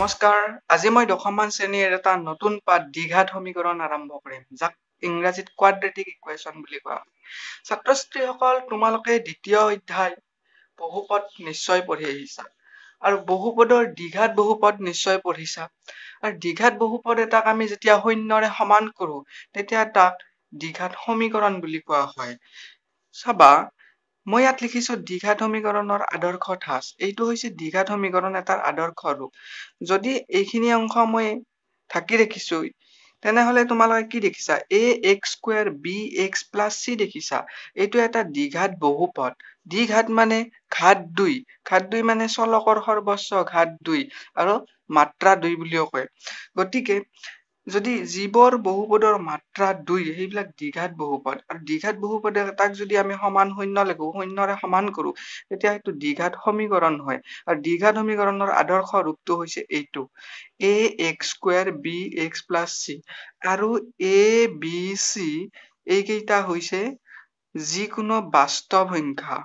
নমস্কাৰ আজি মই দশমমান শ্ৰেণীৰ এটা নতুন পাঠ দ্বিঘাত সমীকৰণ আৰম্ভ কৰিম যাক ইংৰাজীত কোৱাড্ৰেটিক ইকুৱেশ্যন বুলি কোৱা হয় ছাত্ৰ ছাত্ৰীসকল তোমালোকে দ্বিতীয় অধ্যায় বহুপদ নিশ্চয় পঢ়ি আহিছা আৰু বহুপদৰ দ্বিঘাত বহুপদ নিশ্চয় পঢ়িছা আৰু দ্বিঘাত বহুপদ এটাক আমি যেতিয়া শূন্যৰে সমান কৰো তেতিয়া তাক দ্বিঘাত সমীকৰণ বুলি কোৱা হয় চাবা মই ইয়াত লিখিছো দ্বিঘাত সমীকৰণৰ আদৰ্শ ঠাঁচ এইটো হৈছে দ্বিঘাত সমীকৰণ এটাৰ আদৰ্শ ৰূপ যদি এইখিনি অংশ মই ঢাকি ৰাখিছো তেনেহলে তোমালোকে কি দেখিছা ax স্কয়াৰ bx + c দেখিছা এইটো এটা দ্বিঘাত বহুপদ দ্বিঘাত মানে ঘাত 2 মানে চলকৰ সৰ্বস্ব ঘাত 2 আৰু মাত্ৰা 2 বুলিও কয় গতিকে যদি জীৱৰ বহুপদৰ মাত্ৰা 2 সেইবিলাক দ্বিঘাত বহুপদ আৰু দ্বিঘাত বহুপদ এটাক যদি আমি সমান শূন্য লিখো শূন্যৰে সমান কৰো তেতিয়া সেইটো দ্বিঘাত সমীকৰণ হয় আৰু দ্বিঘাত সমীকৰণৰ আদৰ্শ ৰূপটো হৈছে এইটো ax স্কয়াৰ bx + c আৰু a b c এইকেইটা হৈছে যিকোনো বাস্তৱ সংখ্যা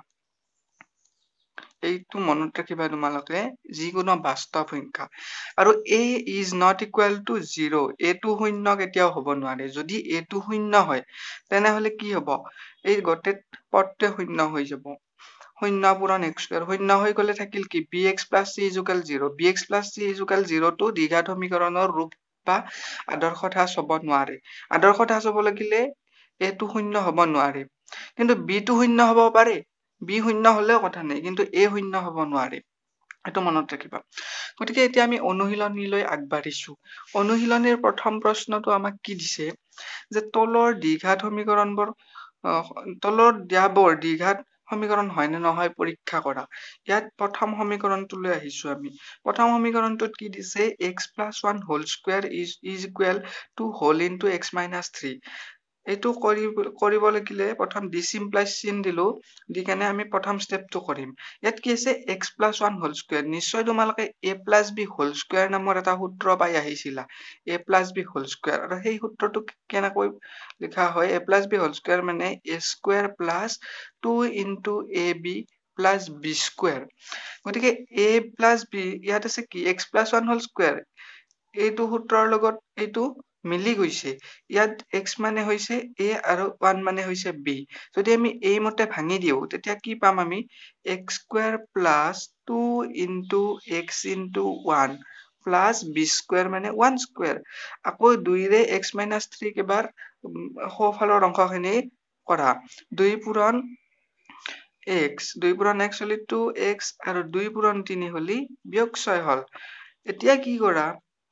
এইটো মনত ৰাখিবা তোমালোকে যিকোনো বাস্তৱ সংখ্যা আৰু a is not equal to 0 এইটো শূন্য কেতিয়াও হ'ব নোৱাৰে যদি এইটো শূন্য হয় তেনেহলে কি হ'ব এই গোটেই পদটো শূন্য হৈ যাব শূন্য পূৰণ x স্কয়াৰ শূন্য হৈ গলে থাকিল কি bx + c = 0 bx + c = 0 টো দ্বিঘাত সমীকৰণৰ ৰূপ বা আদৰ্শ ঠাঁচ হ'ব নোৱাৰে আদৰ্শ ঠাঁচ হ'ব লাগিলে এটো শূন্য হ'ব নোৱাৰে কিন্তু b টো শূন্য হ'ব পাৰে b শূন্য হলেও কথা নাই কিন্তু a শূন্য হ'ব নোৱাৰে এটো মনত ৰাখিবা গতিকে এতিয়া আমি অনুশীলনীলৈ আগবাঢ়িছো অনুশীলনীৰ প্ৰথম প্ৰশ্নটো আমাক কি দিছে যে তলৰ দ্বিঘাত সমীকৰণবোৰ তলৰ দিয়াবোৰ দ্বিঘাত সমীকৰণ হয় নে নহয় পৰীক্ষা কৰা ইয়াত প্ৰথম সমীকৰণটোলৈ আহিছো আমি প্ৰথম সমীকৰণটোত কি দিছে x + 1 whole square is equal to whole into x - 3 এইটো কৰিব লাগিলে প্ৰথম ডিসিম্পলাইজ চিন দিলো দি কেনে আমি প্ৰথম স্টেপটো কৰিম ইয়াত কি আছে x + 1 হোল স্কয়াৰ নিশ্চয় তোমালোকে a + b হোল স্কয়াৰ নামৰ এটা সূত্ৰ পাই আহিছিলা a + b হোল স্কয়াৰ আৰু সেই সূত্ৰটো কেনেকৈ লিখা হয় a + b হোল স্কয়াৰ মানে a square + 2 into ab + b square গতিকে a + b ইয়াত আছে কি x + 1 হোল স্কয়াৰ এইটো সূত্ৰৰ লগত এইটো মিলি গৈছে ইয়াত x মানে হৈছে a আৰু 1 মানে হৈছে b যদি আমি এই মতে ভাঙি দিও তেতিয়া কি পাম আমি x square + 2 into x into 1 plus b square মানে 1 স্কয়াৰ আকৌ 2 ৰে x - 3 কেবাৰ সোঁফালৰ অংশখিনি কৰা 2 পূৰণ x 2 পূৰণ x হলি 2x আৰু 2 পূৰণ 3 হলি বিয়োগ 6 হল এতিয়া কি কৰা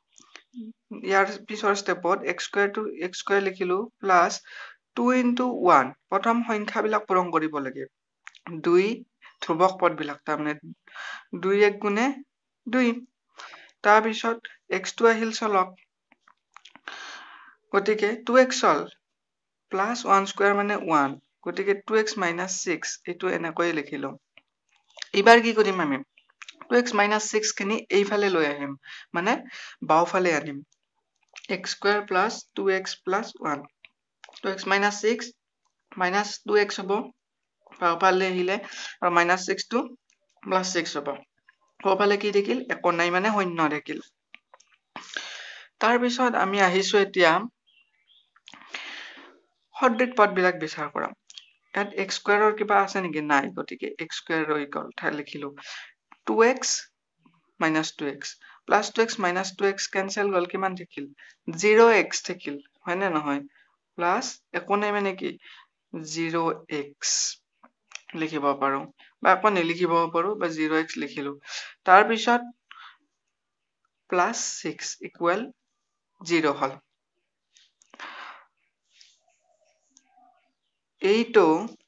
ইয়াৰ পিছৰ স্টেপত x স্কয়াৰ লিখিলো প্লাস 2 into 1 প্ৰথম সংখ্যাবিলাক পূৰণ কৰিব লাগে 2 ধ্ৰুৱক পদবিলাক তাৰমানে 2 1 গুণে 2 তাৰ পিছত x টো আহিল চলক গতিকে 2x হল প্লাস 1 স্কয়াৰ মানে 1 গতিকে 2x - 6 এটো এনেকৈ লিখিলো এবাৰ কি কৰিম আমি 2x - 6 খিনি এইফালে লৈ আহিম মানে বাওফালে আনিম x square plus 2x plus 1 2x - 6 minus 2x হ'ব বাওফালে আহিলে আৰু -6 টো +6 হ'ব বাওফালে কি থাকিল একো নাই মানে শূন্য থাকিল তাৰ পিছত আমি আহিছো এতিয়া সদৃশ পদবিলাক বিচাৰ কৰা ইয়াত x স্কয়াৰৰ কিবা আছে নেকি নাই গতিকে x স্কয়াৰ ৰৈ গল ঠাই লিখিলো 2x - 2x plus 2x minus 2x cancel গল কিমান থাকিল 0x থাকিল হয় না নহয় প্লাস একো নাই মানে কি 0x লিখিব পাৰো বা আকৌ নিলিখিব পাৰো বা 0x লিখিলো তাৰ পিছত প্লাস 6 ইকুৱেল 0 হল এইটো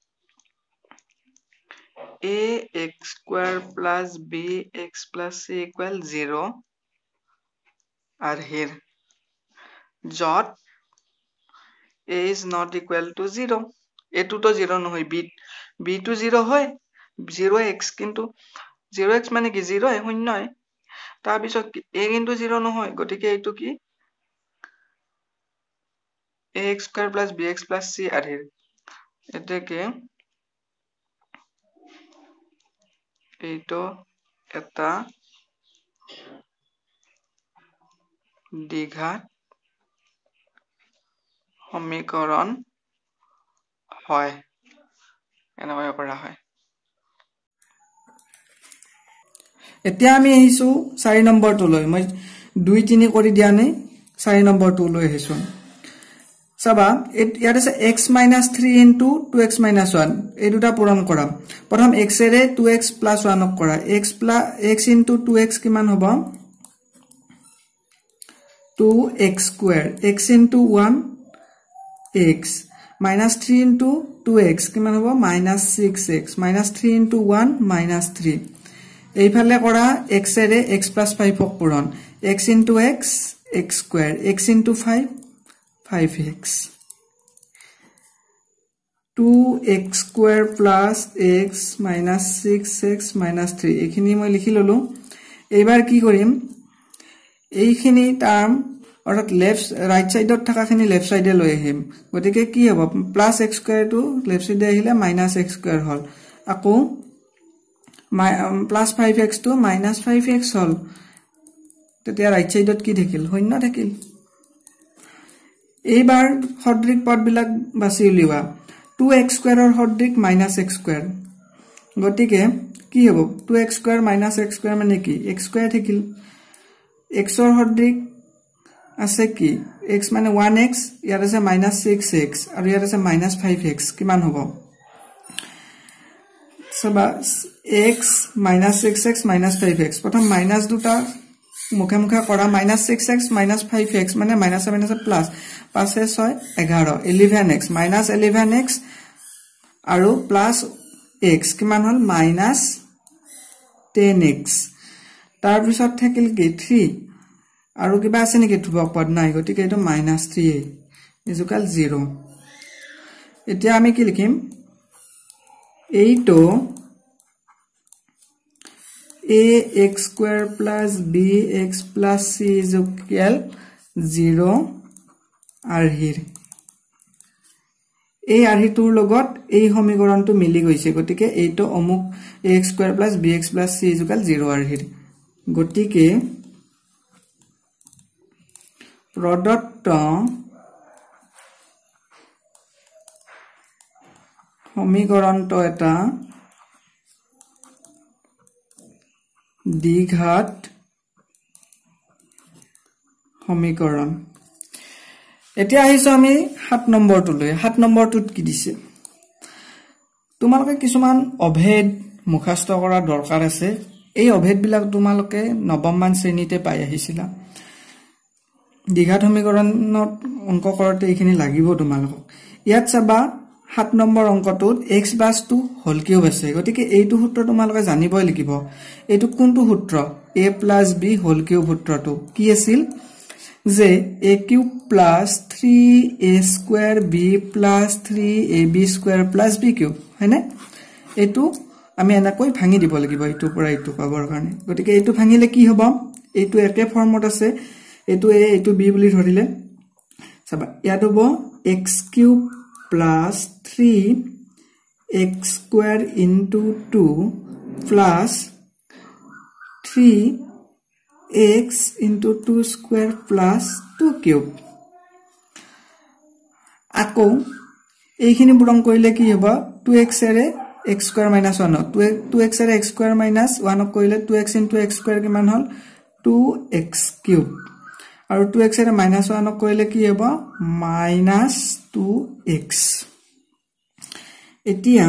ax square plus bx plus c equal 0 আৰু here যত a is not equal to 0 এটো তো 0 নহয় b to 0 হয় 0x কিন্তু 0x মানে কি 0 শূন্য তাৰ পিছত a কিন্তু 0 নহয় গতিকে এইটো কি ax square plus bx plus c আৰু এটাকে এইটো এটা দ্বিঘাত সমীকৰণ হয় এনেকৈ কৰা হয় এতিয়া আমি আহিছো 4 নম্বৰটো লৈ মই 2 3 কৰি দিয়া নাই 4 নম্বৰটো লৈ আহিছো চাবা ইয়াত আছে x - 3 * 2x - 1 এই দুটা পূৰণ কৰা প্ৰথম x এৰে 2x + 1 ক কৰা x * 2x কিমান হ'ব 2x square x into 1 x minus 3 into 2x কিমান হ'ব minus 6x minus 3 into 1 minus 3 এইফালে কৰা x এৰে x plus 5 ক পূৰণ x into x x square x into 5 5x 2x square plus x minus 6x minus 3 এইখিনি মই লিখি ললো এইবাৰ কি কৰিম এইখিনি টার্ম অর্থাৎ লেফট রাইট সাইডত থাকাখিনি লেফট সাইডে লৈ আহিম গতিকে কি হ'ব plus x square to left সাইডে আহিলে মাইনাস x স্কয়ার হল আকৌ plus 5x two minus 5x হল তেতিয়া রাইট সাইডত কি থাকিল শূন্য থাকিল এইবাৰ সদৃশ পদবিলাক বাছি উলিওৱা 2x স্কয়াৰৰ সদৃশ মাইনাস x স্কয়াৰ গতিকে কি হ'ব 2x square minus x square মানে কি x স্কয়াৰ থাকিল x or সদৃশ আছে কি x মানে 1x ইয়াৰ আছে -6x আৰু ইয়াৰ আছে -5x কিমান হ'ব সবা x -6x -5x প্ৰথম মাইনাস দুটা মুখে মুখে কৰা -6x -5x মানে minus minus plus 5 6 11 11x -11x আৰু প্লাস x কিমান হল -10x তাৰ পিছত থাকিল কি 3 আৰু কিবা আছে নেকি ধ্ৰুবক পদ নাই গতিকে এটো -3 ইকুয়াল 0 এতিয়া আমি কি লিখিম এইটো ax square plus bx plus c is equal 0 আৰহিৰ এই আৰহিটোৰ লগত এই সমীকৰণটো মিলি গৈছে গতিকে এইটো অমুক ax square plus bx plus c is equal 0 আৰহিৰ গতিকে প্রদত্ত সমীকৰণটো এটা দ্বিঘাত সমীকৰণ এতিয়া আহিছো আমি 7 নম্বৰটো লৈ 7 নম্বৰটোত কি দিছে তোমালোকে কিছুমান অভেদ মুখস্থ কৰা দৰকাৰ আছে এই অভেদ বিলাক তোমালোকে নৱম মান শ্ৰেণীতে পাই আহিছিলা দ্বিঘাত সমীকৰণত অংক কৰতে এইখিনি লাগিব তোমালোকক ইয়াত চাবা 7 নম্বৰ অংকটোত x + 2 হোল কিউব আছে গতিকে এইটো সূত্ৰ তোমালোকে জানিবই লাগিব এইটো কোনটো সূত্ৰ a + b হোল কিউব সূত্ৰটো কি আছিল যে a cube + 3a² b + 3ab² + b cube হয়নে এইটো আমি এনেকৈ ভাঙি দিব লাগিব এইটো পৰা এইটো পাবৰ কাৰণে গতিকে এইটো ভাঙিলে কি হ'ব এইটো একে ফৰ্মত আছে এইটো a এইটো b বুলি ধৰিলে চাবা ইয়াত হ'ব x³ plus 3x² into 2 plus 3x into 2 square plus 2 cube আকৌ এইখিনি পূৰণ কৰিলে কি হ'ব 2x এৰে x² - 1 2x এৰে x² - 1 কৰিলে 2x into x² কিমান হল 2x³ আৰু 2x এৰে -1 কৰিলে কি হ'ব -2x এতিয়া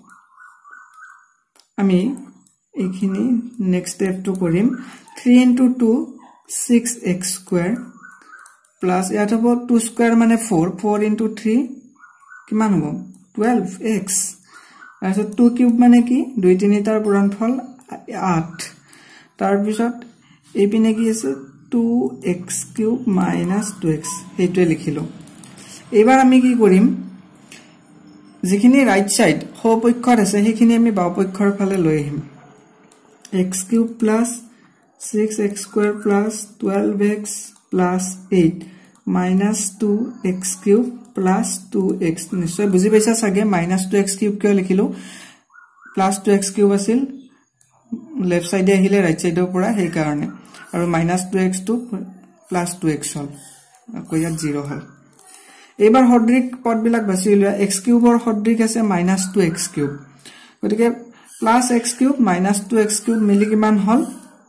আমি এইখিনি নেক্সট স্টেপটো কৰিম 3 into 2 6x² প্লাস ইয়াত হ'ব 2 স্কয়াৰ মানে 4 into 3 কিমান হ'ব 12x আৰু 2 কিউব মানে কি 2 3 তাৰ পূৰণফল 8 তাৰ পিছত এই পিনে কি আছে 2x³ - 2x এইটোৱে লিখিলো এবাৰ আমি কি কৰিম যিখিনি ৰাইট সাইড সপক্ষত আছে সেইখিনি আমি বাওপক্ষৰ ফালে লৈ আহিম x³ + 6x² + 12x + 8 - 2x³ + 2x নিশ্চয় বুজি পাইছা সাগে -2x³ কিয় লিখিলো +2x³ আছিল লেফট সাইডে আহিলে ৰাইট সাইডৰ পৰা সেই কাৰণে আৰু -2x টো প্লাস 2x হল আকৌ ইয়াত 0 হল এবাৰ হদ্ৰিক পদবিলাক বাছি লিয়া x কিউবৰ হদ্ৰিক আছে -2x কিউব গতিকে plus x cube -2x cube মিলি কিমান হল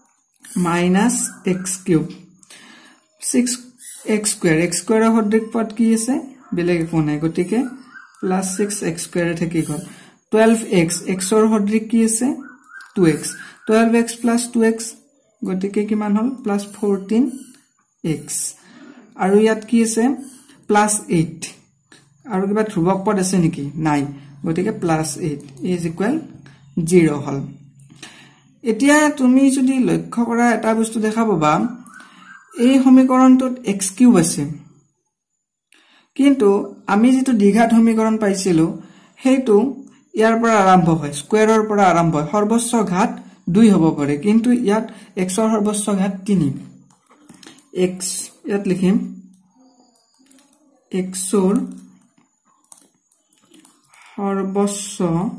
-x cube 6x square x স্কয়াৰৰ হদ্ৰিক পদ কি আছে বেলেগ একো নাই গতিকে প্লাস 6x স্কয়াৰ থাকি গল 12x x ৰ হদ্ৰিক কি আছে 2x 12x plus 2x গতিকে কিমান হল প্লাস 14x আৰু ইয়াত কি আছে প্লাস 8 আৰু কিবা ধ্ৰুবক পদ আছে নেকি নাই গতিকে প্লাস 8 is equal 0 হল এতিয়া তুমি যদি লক্ষ্য কৰা এটা বস্তু দেখা পাবা এই সমীকৰণটোত x কিউব আছে কিন্তু আমি যেটো দ্বিঘাত সমীকৰণ পাইছিলো হেতু ইয়াৰ পৰা আৰম্ভ হয় স্কয়াৰৰ পৰা আৰম্ভ হয় সৰ্বোচ্চ ঘাত 2 হ'ব পাৰে কিন্তু ইয়াত x ৰ সৰ্বোচ্চ ঘাত 3 x ইয়াত লিখিম x ৰ সৰ্বোচ্চ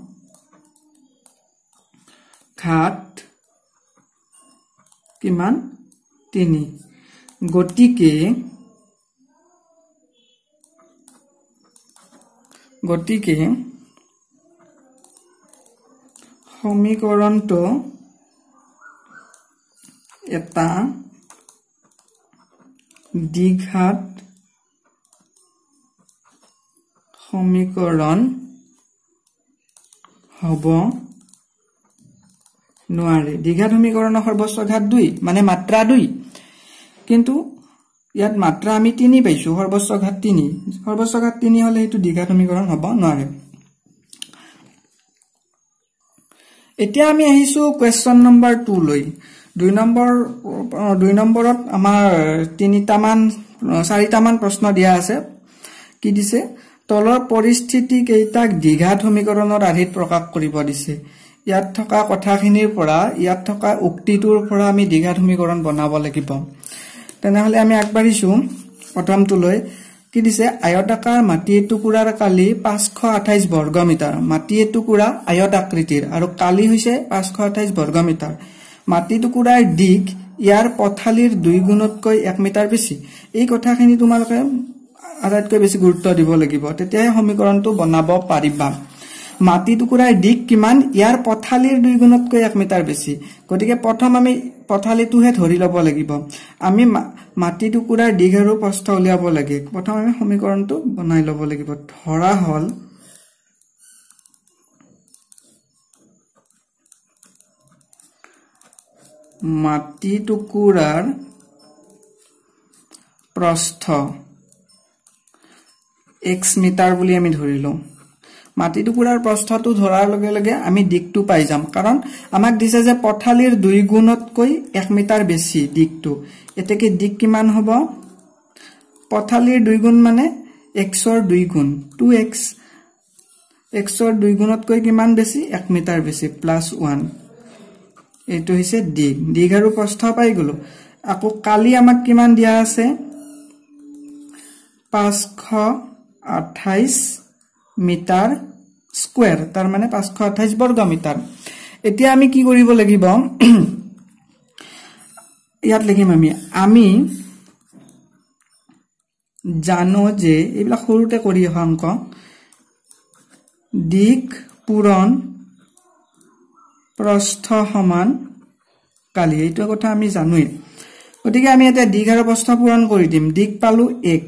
ঘাত কিমান 3 গতিকে সমীকৰণটো এটা দ্বিঘাত সমীকৰণ হ'ব নোৱাৰে দ্বিঘাত সমীকৰণৰ সৰ্বোচ্চ ঘাত 2 মানে মাত্ৰা 2 কিন্তু ইয়াত মাত্ৰা আমি 3 পাইছো সৰ্বোচ্চ ঘাত 3 হলে এটো দ্বিঘাত সমীকৰণ হ'ব নোৱাৰে এতিয়া আমি আহিছো কোৱেশ্চন নম্বৰ 2 লৈ 2 নম্বৰত আমাৰ 4টা মান প্ৰশ্ন দিয়া আছে কি দিছে তলৰ পৰিস্থিতি কেইটাক দ্বিঘাত সমীকৰণৰ আৰ্হিত প্ৰকাশ কৰিব দিছে ইয়াত থকা কথাখিনিৰ পৰা ইয়াত থকা উক্তিটোৰ পৰা আমি দ্বিঘাত সমীকৰণ বনাব লাগিব তেনেহলে আমি আগবাঢ়িছো প্ৰথমটো লৈ কি দিছে আয়তাকাৰ মাটি টুকুৰাৰ কালি 528 বৰ্গ মিটাৰ মাটি টুকুৰা আয়ত আকৃতিৰ আৰু কালি হৈছে 528 বৰ্গ মিটাৰ মাটি টুকুৰাৰ দিক ইয়াৰ পথালিৰ 2 গুণতকৈ 1 মিটাৰ বেছি এই কথাখিনি তোমালোকে আটাইতকৈ বেছি গুৰুত্ব দিব লাগিব তেতিয়াহে সমীকৰণটো বনাব পাৰিবা মাটি টুকুৰাৰ দিক কিমান ইয়াৰ পথালিৰ 2 গুণতকৈ 1 মিটাৰ বেছি গতিকে প্ৰথম আমি পথালিটোহে ধৰি লব লাগিব আমি মাটি টুকুৰাৰ দিক আৰু প্ৰস্থ উলিয়াব লাগে প্ৰথম আমি সমীকৰণটো বনাই লব লাগিব ধৰা হল মাটি টুকুৰাৰ প্ৰস্থ x মিটাৰ বুলি আমি ধৰিলো মাটি টুকুৰাৰ প্ৰস্থটো ধৰাৰ লগে লগে আমি দিকটো পাই যাম কাৰণ আমাক দিছে যে পথালিৰ 2 গুণতকৈ 1 মিটাৰ বেছি দিকটো এতেকে দিক কিমান হ'ব পথালিৰ 2 গুণ মানে x ৰ 2 গুণ 2x x ৰ 2 গুণতকৈ কিমান বেছি 1 মিটাৰ বেছি +1 এটো হৈছে দিক আৰু প্ৰস্থ পাই গলো আকৌ কালি আমাক কিমান দিয়া আছে 528 মিটাৰ স্কয়াৰ তাৰ মানে 528 বৰ্গ মিটাৰ এতিয়া আমি কি কৰিব লাগিব ইয়াত লিখিম আমি জানো যে এইবিলাক সৰুতে কৰি অংক দিক পূৰণ প্ৰস্থ সমান কালি এইটো কথা আমি জানোই গতিকে আমি এটা দিক আৰু প্ৰস্থ পূৰণ কৰি দিম দিক পালো x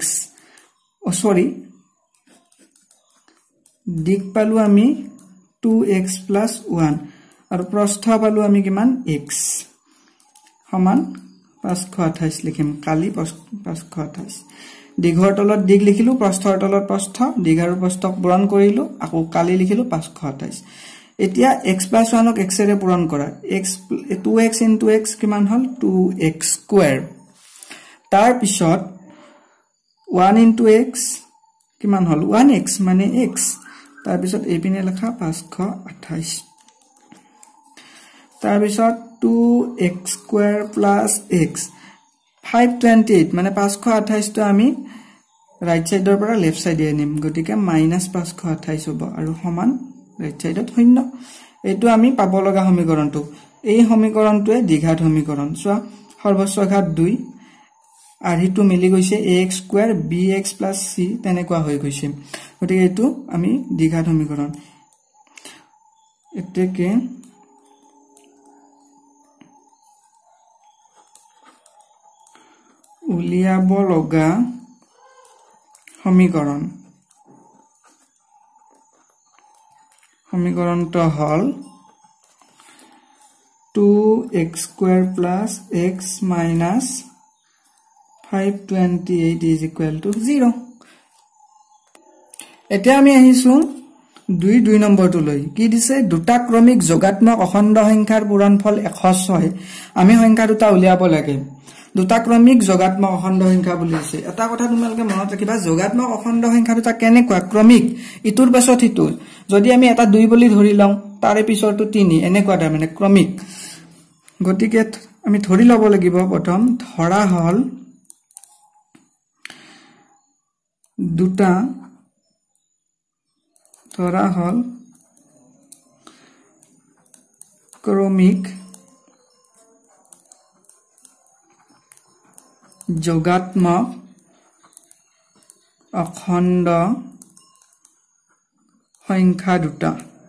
দিক পালো আমি 2x + 1 আৰু প্ৰস্থ পালো আমি কিমান x সমান 528 লিখিম কালি 528 দিঘৰ তলত দিক লিখিলো প্ৰস্থৰ তলত প্ৰস্থ দিঘ আৰু প্ৰস্থক পূৰণ কৰিলো আকৌ কালি লিখিলো 528 এতিয়া x + 1 ক x এৰে পূৰণ কৰা x 2x * x কিমান হল 2x স্কয়াৰ তাৰ পিছত 1 * x কিমান হল 1x মানে x তাৰ পিছত এই পিনে লেখা 528 তাৰ পিছত 2x স্কয়াৰ + x 528 মানে 528 টো আমি ৰাইট সাইডৰ পৰা লেফট সাইডে আনিম গতিকে -528 হ'ব আৰু সমান ৰাইট সাইডত 0 এটো আমি পাব লগা সমীকৰণটো এই সমীকৰণটোৱে দ্বিঘাত সমীকৰণ চোৱা সৰ্বোচ্চ ঘাত 2 আৰহিটো মিলি গৈছে ax স্কয়াৰ bx + c তেনেকুৱা হৈ গৈছে গতিকে এটো আমি দ্বিঘাত সমীকৰণ এতেকে উলিয়াব লগা সমীকৰণটো হল 2x স্কয়াৰ + x - 528 = 0 এতিয়া আমি আহিছো 2 নম্বৰটো লৈ কি দিছে দুটা ক্ৰমিক যোগাত্মক অখণ্ড সংখ্যাৰ পূৰণফল 106 আমি সংখ্যা দুটা উলিয়াব লাগে দুটা ক্ৰমিক যোগাত্মক অখণ্ড সংখ্যা বুলি আছে এটা কথা তোমালকে মনত ৰাখিবা যোগাত্মক অখণ্ড সংখ্যা দুটা কেনেকুৱা ক্ৰমিক ইটোৰ পাছত ইটো যদি আমি এটা 2 বুলি ধৰি লওঁ তাৰে পিছৰটো 3 এনেকুৱা মানে ক্ৰমিক গতিকে আমি ধৰি লব লাগিব প্ৰথম ধৰা হল দুটা ক্ৰমিক যোগাত্মক অখণ্ড সংখ্যা দুটা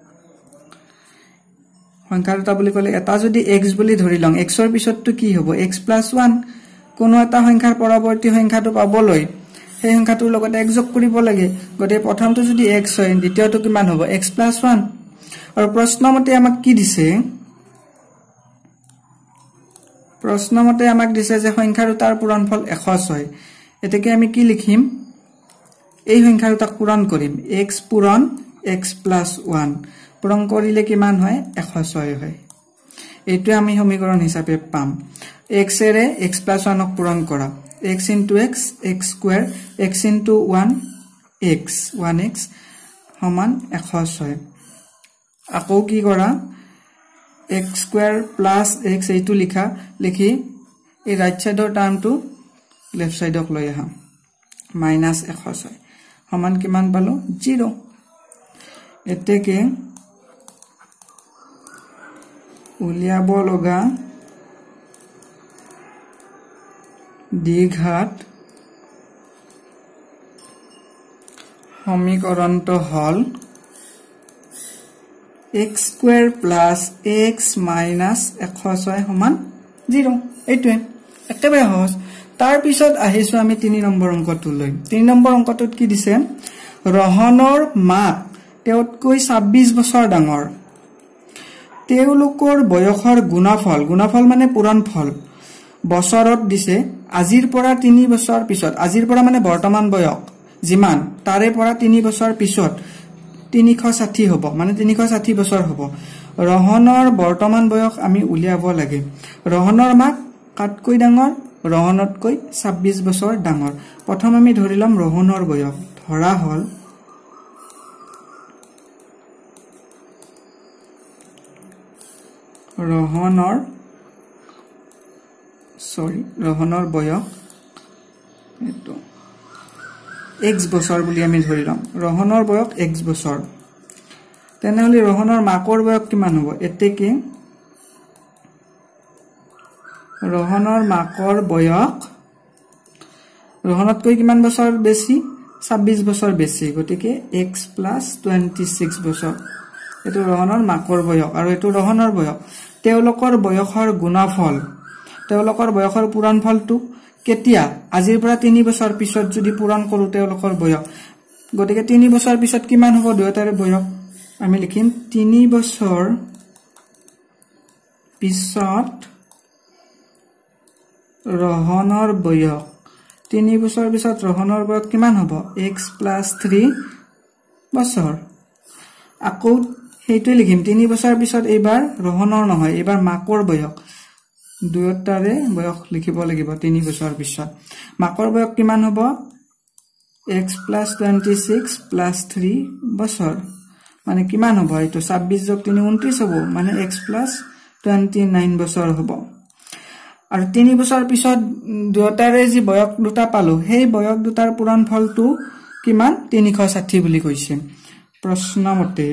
বুলি কলে এটা যদি x বুলি ধৰি লং x ৰ পিছতটো কি হ'ব x + 1 কোনো এটা সংখ্যাৰ পৰৱৰ্তী সংখ্যাটো পাবলৈ সেই সংখ্যাটোৰ লগত x যোগ কৰিব লাগে গতে প্ৰথমটো যদি x হয় দ্বিতীয়টো কিমান হ'ব x + 1 আৰু প্ৰশ্নমতে আমাক কি দিছে যে সংখ্যা দুটাৰ পূৰণফল 106 এতেকে আমি কি লিখিম এই সংখ্যা দুটাক পূৰণ কৰিম x পূৰণ x + 1 পূৰণ কৰিলে কিমান হয় 106 হয় এইটো আমি সমীকৰণ হিচাপে পাম x এৰে x + 1 ক পূৰণ কৰা x * x x square x * 1 x 1x সমান 106 আকৌ কি কৰা x স্কয়াৰ + x এইটো লিখি এই ৰাইট সাইডৰ টাৰ্মটো লেফট সাইডক লৈ আহা -106 সমান কিমান পালো 0 এতেকে উলিয়াব লগা দ্বিঘাত সমীকৰণটো হল x স্কয়াৰ + x - 106 সমান 0 এইটো একেবাৰে সহজ তাৰ পিছত আহিছো আমি 3 নম্বৰ অংকটো লৈ 3 নম্বৰ অংকটোত কি দিছে ৰহনৰ মাক তেতকৈ 26 বছৰ ডাঙৰ তেওলোকৰ বয়সৰ গুণফল মানে পূৰণফল বছৰত দিছে আজিৰ পৰা 3 বছৰ পিছত আজিৰ পৰা মানে বৰ্তমান বয়স যিমান তাৰে পৰা 3 বছৰ পিছত 360 হ'ব মানে 360 বছৰ হ'ব ৰহনৰ বৰ্তমান বয়স আমি উলিয়াব লাগে ৰহনৰ মাক কাতকৈ ডাঙৰ ৰহনতকৈ 26 বছৰ ডাঙৰ প্ৰথম আমি ধৰিলাম ৰহনৰ বয়স ধৰা হল ৰহনৰ বয়স এটো x বছৰ বুলি আমি ধৰিলাম ৰহনৰ বয়স x বছৰ তেনেহলে ৰহনৰ মাকৰ বয়স কিমান হ'ব এতেকে ৰহনৰ মাকৰ বয়স ৰহনতকৈ কিমান বছৰ বেছি 26 বছৰ বেছি গতিকে x + 26 বছৰ এটো ৰহনৰ মাকৰ বয়স আৰু এটো ৰহনৰ বয়স তেওলোকৰ বয়সৰ গুণফল তেওলোকৰ বয়সৰ পূৰণফলটো কেতিয়া আজিৰ পৰা 3 বছৰ পিছত যদি পূৰণ কৰো তেওলোকৰ বয়স গতিকে 3 বছৰ পিছত কিমান হ'ব দুয়োটাৰে বয়স আমি লিখিম 3 বছৰ পিছত ৰহনৰ বয়স 3 বছৰ পিছত ৰহনৰ বয়স কিমান হ'ব x + 3 বছৰ আকৌ হেইটো লিখিম 3 বছৰ পিছত এবাৰ ৰহনৰ নহয় এবাৰ মাকৰ বয়স দুয়োটাৰে বয়স লিখিব লাগিব 3 বছৰ পিছত মাকৰ বয়স কিমান হ'ব x + 26 + 3 বছৰ মানে কিমান হ'ব এটো 26 + 3 29 হ'ব মানে x + 29 বছৰ হ'ব আৰু 3 বছৰ পিছত দুয়োটাৰে যি বয়স দুটা পালো সেই বয়স দুটাৰ পূৰণফলটো কিমান 360 বুলি কৈছে প্ৰশ্নমতে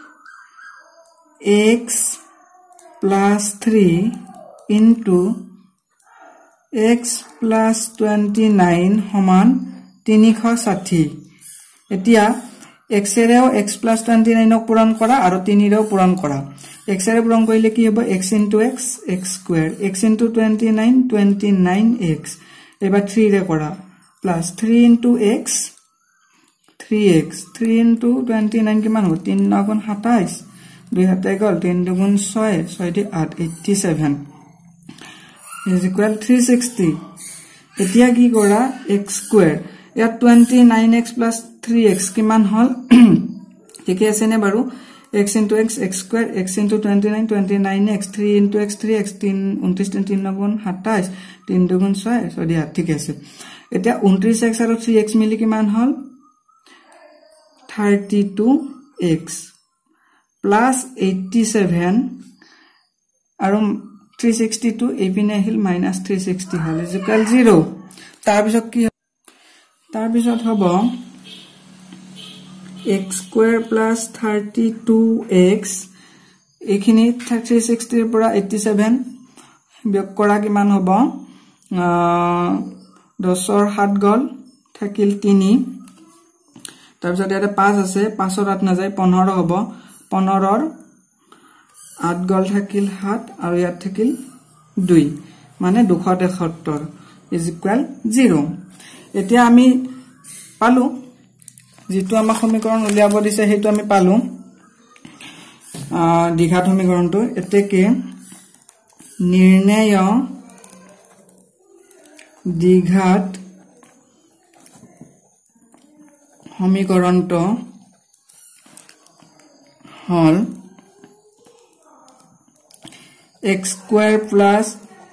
x + 3 * x plus 29 সমান 360 এতিয়া x এৰেও x plus 29 পূৰণ কৰা আৰু 3 ৰেও পূৰণ কৰা x এৰে পূৰণ কৰিলে কি হ'ব x into x x square x into 29 29x এবাৰ 3 ৰে কৰা plus 3 into x 3x 3 into 29 কিমান হ'ব 3 9 গুণ 27 2 হাতে গল 3 2 গুণ 6 6 দি 8 87 is equal 360 এতিয়া কি কৰা x square ইয়াত 29x plus 3x কিমান হল ঠিকে আছে নে বাৰু x into x x square x into 29 29x 3 into x 3x 3 29 3 গুণ 27 3 2 গুণ 6 6 দি 8 ঠিক আছে এতিয়া 29x আৰু 3x মিলি কিমান হল 32x plus 87 আৰু 362 এপিনে আহিল minus 360 হল is equal 0 তাৰ পিছত কি তাৰ পিছত হ'ব x square plus 32x এখিনি 360 ৰ পৰা 87 বিয়োগ কৰা কিমান হ'ব 10 ৰ 7 গল থাকিল 3 তাৰ পিছত ইয়াতে 5 আছে 5 ৰ 8 না যায় 15 হ'ব 15 ৰ 8 গল থাকিল 7 আৰু ইয়াত থাকিল 2 মানে 273 is equal 0 এতিয়া আমি পালো যেটো আমাৰ সমীকৰণ উলিয়াব দিছে হেতু আমি পালো দ্বিঘাত সমীকৰণটো এতেকে নিৰ্ণয় দ্বিঘাত সমীকৰণটো হল x square plus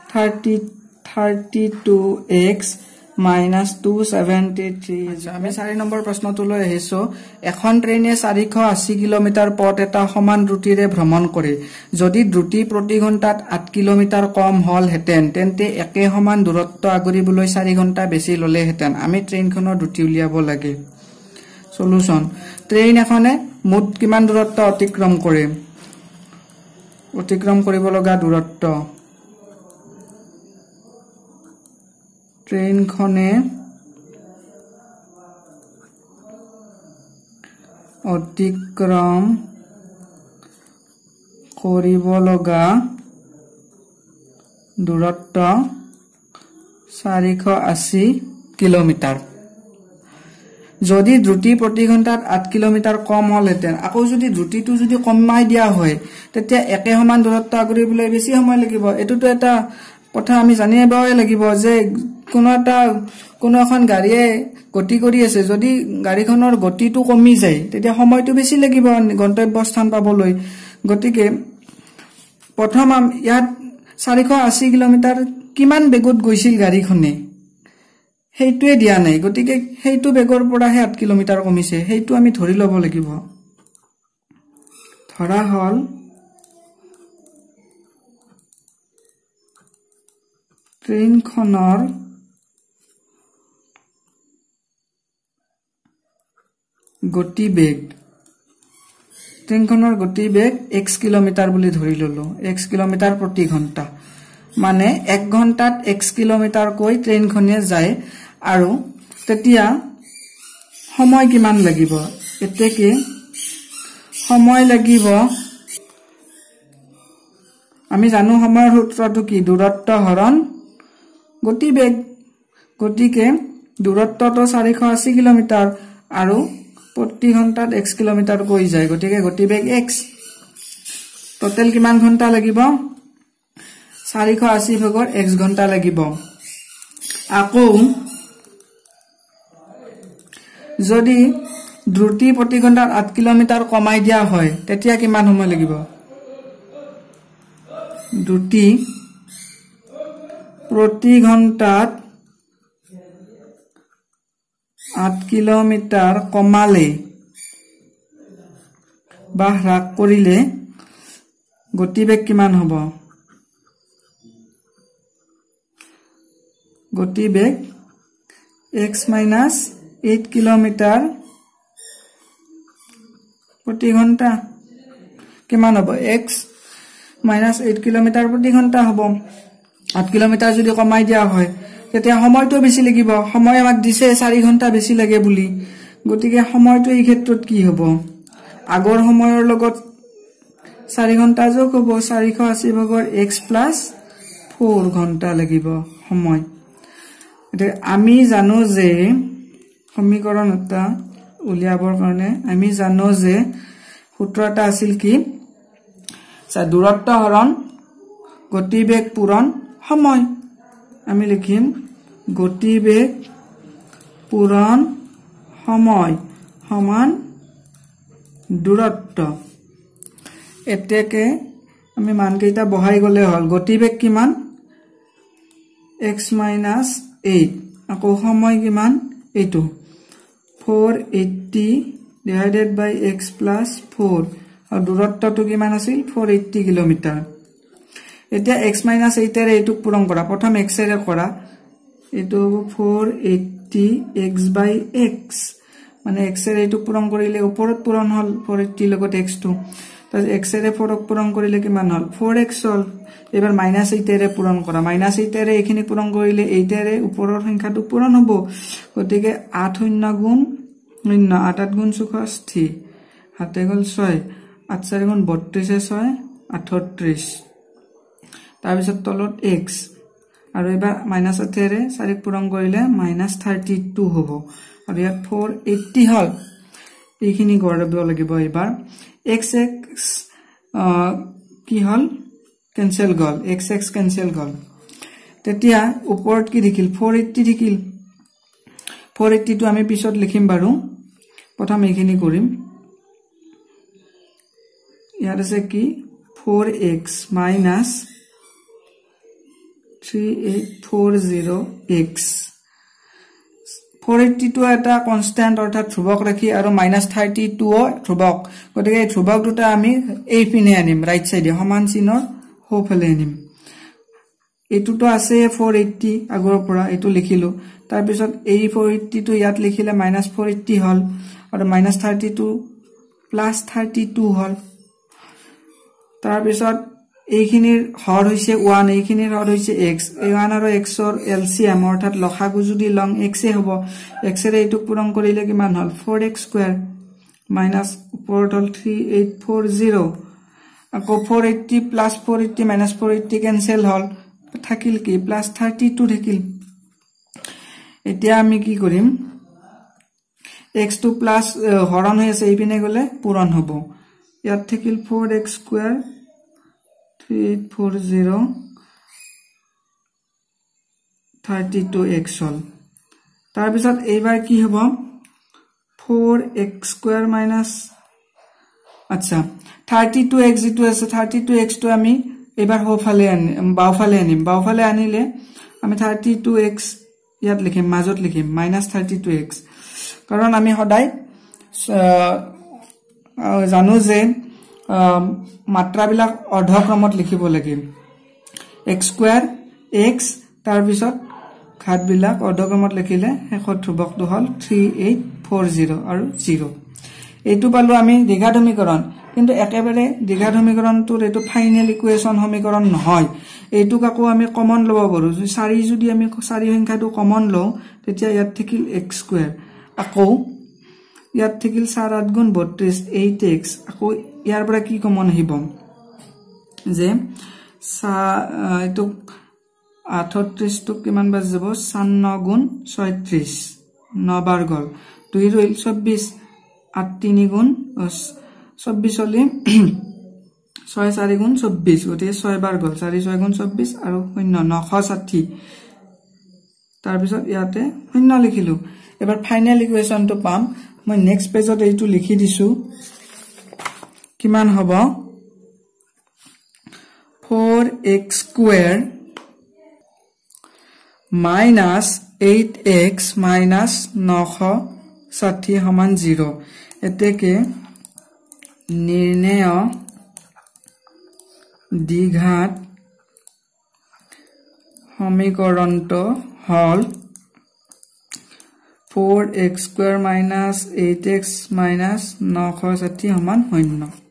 32x minus 273 আমি 4 নম্বৰ প্ৰশ্নটো লৈ আহিছো এখন ট্ৰেইনে 480 কিলোমিটাৰ পথ এটা সমান দ্ৰুতিৰে ভ্ৰমণ কৰে যদি দ্ৰুতি প্ৰতি ঘণ্টাত 8 কিলোমিটাৰ কম হল হেতেন তেন্তে একে সমান দূৰত্ব আগৰিবলৈ 4 ঘণ্টা বেছি ললে হেতেন আমি ট্ৰেইনখনৰ দ্ৰুতি উলিয়াব লাগে সলিউশন ট্ৰেইন এখনে মুঠ কিমান দূৰত্ব অতিক্ৰম কৰিব লগা দূৰত্ব ট্ৰেইন খনে অতিক্ৰম কৰিব লগা দূৰত্ব 480 কিলোমিটাৰ যদি দ্ৰুতি প্ৰতি ঘণ্টাত 8 কিলোমিটাৰ কম হলহেতেন আকৌ যদি দ্ৰুতিটো যদি কমাই দিয়া হয় তেতিয়া একে সমান দূৰত্ব আগৰিবলৈ বেছি সময় লাগিব এটোটো এটা কথা আমি জানিবই লাগিব যে কোনো এখন গাড়ীয়ে গতি কৰি আছে যদি গাড়ীখনৰ গতিটো কমি যায় তেতিয়া সময়টো বেছি লাগিব গন্তব্য স্থান পাবলৈ গতিকে প্ৰথম ইয়াত 480 কিলোমিটাৰ কিমান বেগত গৈছিল গাড়ীখনে হেইটোৱে দিয়া নাই গতিকে হেইটো বেগৰ পৰা 8 কিলোমিটাৰ কমিছে হেইটো আমি ধৰি লব লাগিব ধৰা হল ট্ৰেইনখনৰ গতিবেগ x কিলোমিটাৰ বুলি ধৰি ললো x কিলোমিটাৰ প্ৰতি ঘণ্টা মানে 1 ঘণ্টাত x কিলোমিটাৰ কৈ ট্ৰেইনখনে যায় আৰু তেতিয়া সময় কিমান লাগিব এতেকে সময় লাগিব আমি জানো সময়ৰ সূত্ৰটো কি দূৰত্ব হৰণ গতিবেগ গতিকে দূৰত্বটো 480 কিলোমিটাৰ আৰু প্ৰতি ঘণ্টাত x কিলোমিটাৰ কৈ যায় গতিকে গতিবেগ x টোটাল কিমান ঘণ্টা লাগিব 480 ভাগৰ x ঘণ্টা লাগিব আকৌ যদি দ্ৰুতি প্ৰতি ঘণ্টাত 8 কিলোমিটাৰ কমাই দিয়া হয় তেতিয়া কিমান সময় লাগিব দ্ৰুতি প্ৰতি ঘণ্টাত 8 কিলোমিটাৰ কমালে বা হ্ৰাস কৰিলে গতিবেগ কিমান হ'ব গতিবেগ x minus 8 কিলোমিটাৰ প্ৰতি ঘণ্টা কিমান হ'ব x minus 8 কিলোমিটাৰ প্ৰতি ঘণ্টা হ'ব 8 কিলোমিটাৰ যদি কমাই দিয়া হয় তেতিয়া সময়টো বেছি লাগিব সময় আমাক দিছে 4 ঘন্টা বেছি লাগে বুলি গতিকে সময়টো এই ক্ষেত্ৰত কি হ'ব আগৰ সময়ৰ লগত 4 ঘন্টা যোগ হ'ব 480 ভাগৰ x প্লাস 4 ঘন্টা লাগিব সময় এটা আমি জানো যে সমীকৰণ এটা উলিয়াবৰ কাৰণে আমি জানো যে সূত্ৰটা আছিল কি দূৰত্ব হৰণ গতিবেগ পূৰণ সময় আমি লিখিম গতিবেগ পূৰণ সময় সমান দূৰত্ব এতেকে আমি মানকেইটা বহাই গলে হল গতিবেগ কিমান x - 8 আকৌ সময় কিমান এইটো 480 divided by x plus 4 আৰু দূৰত্বটো কিমান আছিল 480 কিলোমিটাৰ এতিয়া x - 8 এৰে এইটো পূৰণ কৰা প্ৰথম x এৰে কৰা এইটো 480 x by x মানে x এৰে এইটো পূৰণ কৰিলে ওপৰত পূৰণ হল 480 লগত x টো তাৰ x এৰে 4 পূৰণ কৰিলে কিমান হল 4x হল এবাৰ -8 এৰে পূৰণ কৰা -8 এৰে এখিনি পূৰণ কৰিলে 8 এৰে ওপৰৰ সংখ্যাটো পূৰণ হ'ব গতিকে 8 শূন্য গুণ 0 8 8 গুণ 64 হাতে গল 6 8 4 গুণ 32 6 38 তাৰ পিছত তলত x আৰু এবাৰ -8 এৰে 4 পূৰণ কৰিলে -32 হ'ব আৰু ইয়াত 480 হল এইখিনি গঢ়াব লাগিব এবাৰ x কি হল ক্যান্সেল গল x ক্যান্সেল গল তেতিয়া ওপৰত কি দেখিল 480 দেখিল 480 টো আমি পিছত লিখিম বাৰু প্ৰথম এইখিনি কৰিম ইয়াত আছে কি 4x minus 3840x 480 টো এটা কনস্ট্যান্ট অৰ্থাৎ ধ্ৰুবক ৰাখি আৰু -32 ও ধ্ৰুবক গতিকে এই ধ্ৰুবক দুটা আমি এই পিনে আনিম ৰাইট সাইডে সমান চিনৰ হোফালে আনিম এটুটো আছে 480 আগৰ পৰা এটু লিখিলো তাৰ পিছত এই 480 টো ইয়াত লিখিলে -480 হল আৰু -32 +32 হল তাৰ পিছত এইখিনিৰ হৰ হৈছে 1 এইখিনিৰ হৰ হৈছে x এই 1 আৰু x ৰ এলসিএম অৰ্থাৎ লসাগু যদি লং x এ হ'ব x এৰে এইটো পূৰণ কৰিলে কিমান হল 4x স্কয়াৰ মাইনাস ওপৰত হল 3840 আকৌ 480 plus 480 minus 480 cancel হল থাকিল কি +32 থাকিল এতিয়া আমি কি কৰিম x2 প্লাস হৰণ হৈ আছে এইপিনে গলে পূৰণ হ'ব ইয়াত থাকিল 4x স্কয়াৰ 3840 32x হল তাৰ পিছত এইবাৰ কি হ'ব 4x স্কয়াৰ মাইনাস আচ্ছা 32x যেটো আছে 32x টো আমি এবাৰ হোফালে বাওফালে আনিলে আমি 32x ইয়াত লিখিম মাজত লিখিম -32x কাৰণ আমি সদায় জানো যে মাত্ৰা বিলাক অৰ্ধক্ৰমত লিখিব লাগিব x স্কয়াৰ x তাৰ পিছত ঘাত বিলাক অৰ্ধক্ৰমত লিখিলে শেষত ধ্ৰুবকটো হল 3840 আৰু 0 এইটো পালো আমি দ্বিঘাত সমীকৰণ কিন্তু একেবাৰে দ্বিঘাত সমীকৰণটোৰ এটো ফাইনাল ইকুৱেচন সমীকৰণ নহয় এইটোক আকৌ আমি কমন লব পাৰো যদি 4 যদি আমি 4 সংখ্যাটো কমন লও তেতিয়া ইয়াত থাকিল x স্কয়াৰ আকৌ ইয়াত থাকিল 4 8 গুণ 32 8x আকৌ ইয়াৰ পৰা কি কমন আহিব যে এটো 38 টো কিমান বাজ যাব 9 গুণ 36 9 বাৰ গল 2 ৰইল 24 8 3 গুণ 24 হলে 6 4 গুণ 24 গতে 6 বাৰ গল 4 6 গুণ 24 আৰু 0 960 তাৰ পিছত ইয়াতে 0 লিখিলো এবাৰ ফাইনাল ইকুৱেচনটো পাম মই নেক্সট পেজত এইটো লিখি দিছো কিমান হ'ব 4x square minus 8x minus 960 সমান 0 এতেকে নিৰ্ণয় দ্বিঘাত সমীকৰণটো হল 4x square minus 8x minus 960 সমান 0